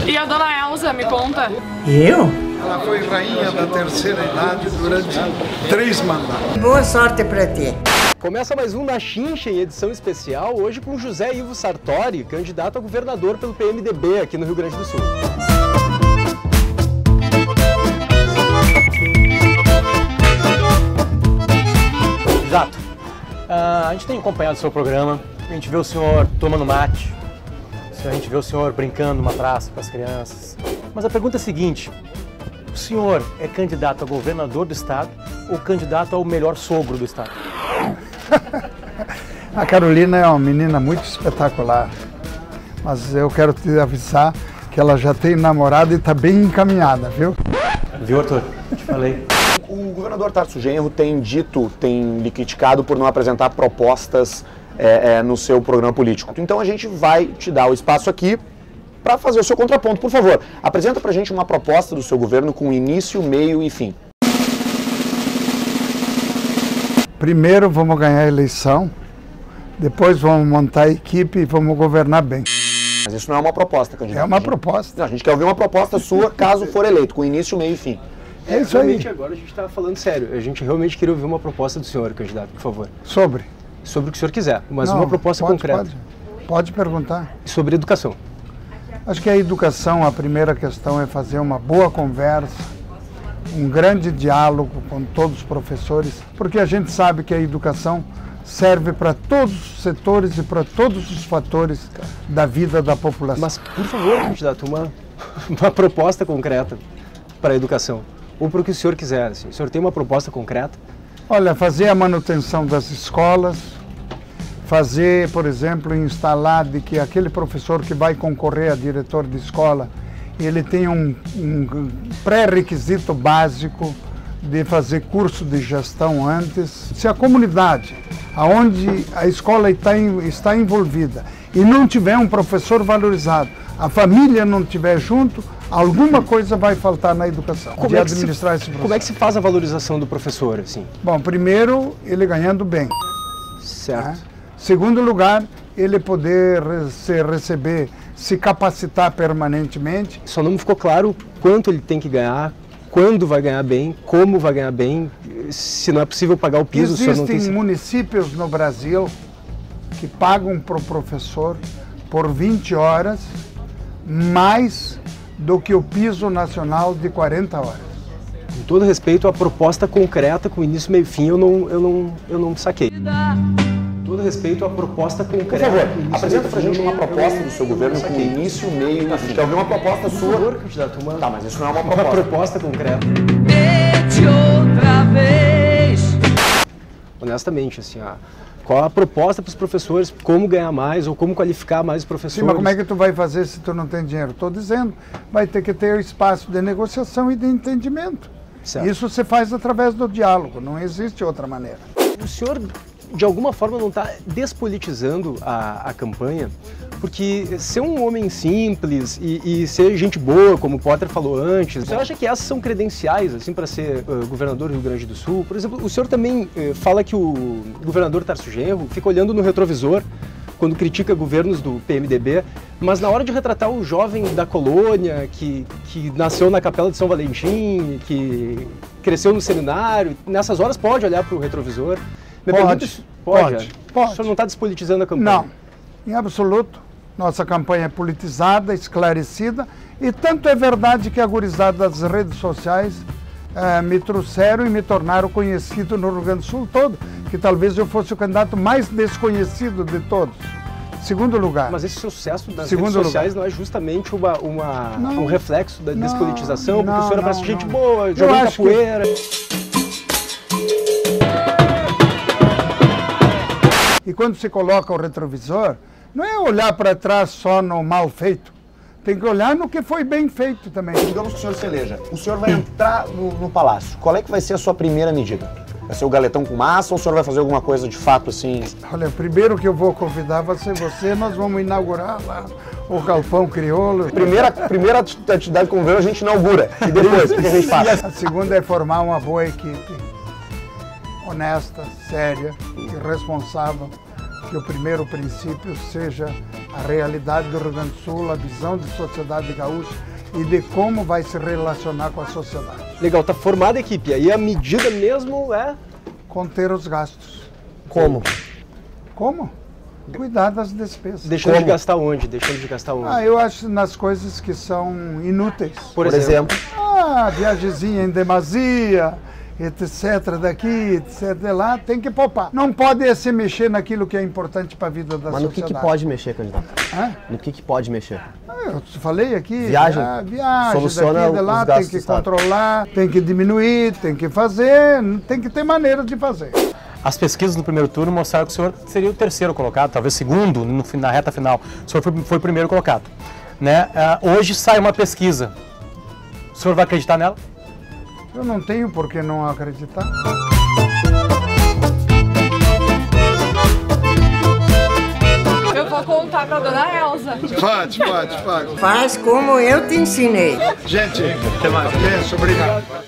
E a dona Elza, me conta. Eu? Ela foi rainha da terceira idade durante 3 mandatos. Boa sorte pra ti. Começa mais um Na Chincha em edição especial, hoje com José Ivo Sartori, candidato a governador pelo PMDB aqui no Rio Grande do Sul. Exato. A gente tem acompanhado o seu programa, a gente vê o senhor tomando mate, a gente vê o senhor brincando numa praça com as crianças. Mas a pergunta é a seguinte: o senhor é candidato a governador do estado ou candidato ao melhor sogro do estado? A Carolina é uma menina muito espetacular, mas eu quero te avisar que ela já tem namorado e está bem encaminhada, viu? Viu, Arthur? Te falei. O governador Tarso Genro tem lhe criticado por não apresentar propostas no seu programa político. Então a gente vai te dar o espaço aqui para fazer o seu contraponto. Por favor, apresenta pra gente uma proposta do seu governo com início, meio e fim. Primeiro vamos ganhar a eleição, depois vamos montar a equipe e vamos governar bem. Mas isso não é uma proposta, candidato. É uma proposta. Não, a gente quer ouvir uma proposta sua caso for eleito, com início, meio e fim. É isso aí. Realmente agora a gente está falando sério, a gente realmente queria ouvir uma proposta do senhor, candidato, por favor. Sobre? Sobre o que o senhor quiser, mas Não, uma proposta concreta. Pode perguntar. Sobre educação. Acho que a educação, a primeira questão é fazer uma boa conversa, um grande diálogo com todos os professores, porque a gente sabe que a educação serve para todos os setores e para todos os fatores da vida da população. Mas, por favor, candidato, uma proposta concreta para a educação, ou para o que o senhor quiser. Assim. O senhor tem uma proposta concreta? Olha, fazer a manutenção das escolas, fazer, por exemplo, instalar de que aquele professor que vai concorrer a diretor de escola, ele tem um pré-requisito básico de fazer curso de gestão antes. Se a comunidade, aonde a escola está envolvida, e não tiver um professor valorizado, a família não estiver junto, alguma coisa vai faltar na educação, de administrar esse processo. Como é que se faz a valorização do professor, assim? Bom, primeiro, ele ganhando bem. Certo. Né? Segundo lugar, ele poder se capacitar permanentemente. Só não me ficou claro quanto ele tem que ganhar, quando vai ganhar bem, como vai ganhar bem, se não é possível pagar o piso. Existem municípios no Brasil que pagam para o professor por 20 horas mais do que o piso nacional de 40 horas. Com todo respeito, a proposta concreta com início, meio e fim, eu não saquei. Com todo respeito, a proposta concreta. Por favor, apresenta pra gente uma proposta do seu governo com início, meio e fim. Quer ouvir uma proposta sua? Por favor, candidato, Tá, mas isso não é uma proposta. Uma proposta concreta. Outra vez. Honestamente, assim, qual a proposta para os professores, como ganhar mais ou como qualificar mais os professores? Sim, mas como é que tu vai fazer se tu não tem dinheiro? Estou dizendo, vai ter que ter espaço de negociação e de entendimento. Certo. Isso se faz através do diálogo, não existe outra maneira. O senhor, de alguma forma, não está despolitizando a campanha? Porque ser um homem simples e ser gente boa, como o Potter falou antes, você acha que essas são credenciais assim, para ser governador do Rio Grande do Sul? Por exemplo, o senhor também fala que o governador Tarso Genro fica olhando no retrovisor quando critica governos do PMDB, mas na hora de retratar o jovem da colônia, que nasceu na Capela de São Valentim, que cresceu no seminário, nessas horas pode olhar para o retrovisor? Pode. O senhor não está despolitizando a campanha? Não, em absoluto. Nossa campanha é politizada, esclarecida, e tanto é verdade que a gurizada das redes sociais me trouxeram e me tornaram conhecido no Rio Grande do Sul todo, que talvez eu fosse o candidato mais desconhecido de todos. Segundo lugar. Mas esse sucesso das redes sociais não é justamente um reflexo da despolitização, porque o senhor parece gente boa, jogando capoeira. E quando se coloca o retrovisor, não é olhar para trás só no mal feito. Tem que olhar no que foi bem feito também. Digamos que o senhor se eleja. O senhor vai entrar no palácio. Qual é que vai ser a sua primeira medida? Vai ser o galetão com massa ou o senhor vai fazer alguma coisa de fato assim? Olha, primeiro que eu vou convidar vai ser você, nós vamos inaugurar lá o Galpão Crioulo. Primeira atividade com o governo a gente inaugura. E depois, o que a gente faz? A segunda é formar uma boa equipe. Honesta, séria e responsável. Que o primeiro princípio seja a realidade do Rio Grande do Sul, a visão de sociedade gaúcha e de como vai se relacionar com a sociedade. Legal, tá formada a equipe. Aí a medida mesmo é... Conter os gastos. Como? Como? Cuidar das despesas. Deixando de gastar onde? Deixando de gastar onde? Eu acho nas coisas que são inúteis. Por exemplo? Viagemzinha em demasia, etc. daqui, etc. de lá, tem que poupar. Não pode se mexer naquilo que é importante para a vida da Mas no sociedade. que pode mexer, candidato? Hã? No que pode mexer? Eu te falei aqui, Viagem. Viagem Soluciona daqui de lá, os tem gastos que do Estado. controlar, tem que diminuir, tem que fazer, tem que ter maneiras de fazer. As pesquisas no primeiro turno mostraram que o senhor seria o terceiro colocado, talvez segundo na reta final. O senhor foi o primeiro colocado. Né? Hoje sai uma pesquisa. O senhor vai acreditar nela? Eu não tenho por que não acreditar. Eu vou contar pra dona Elza. Pode. Faz como eu te ensinei. Gente, até mais. Obrigado.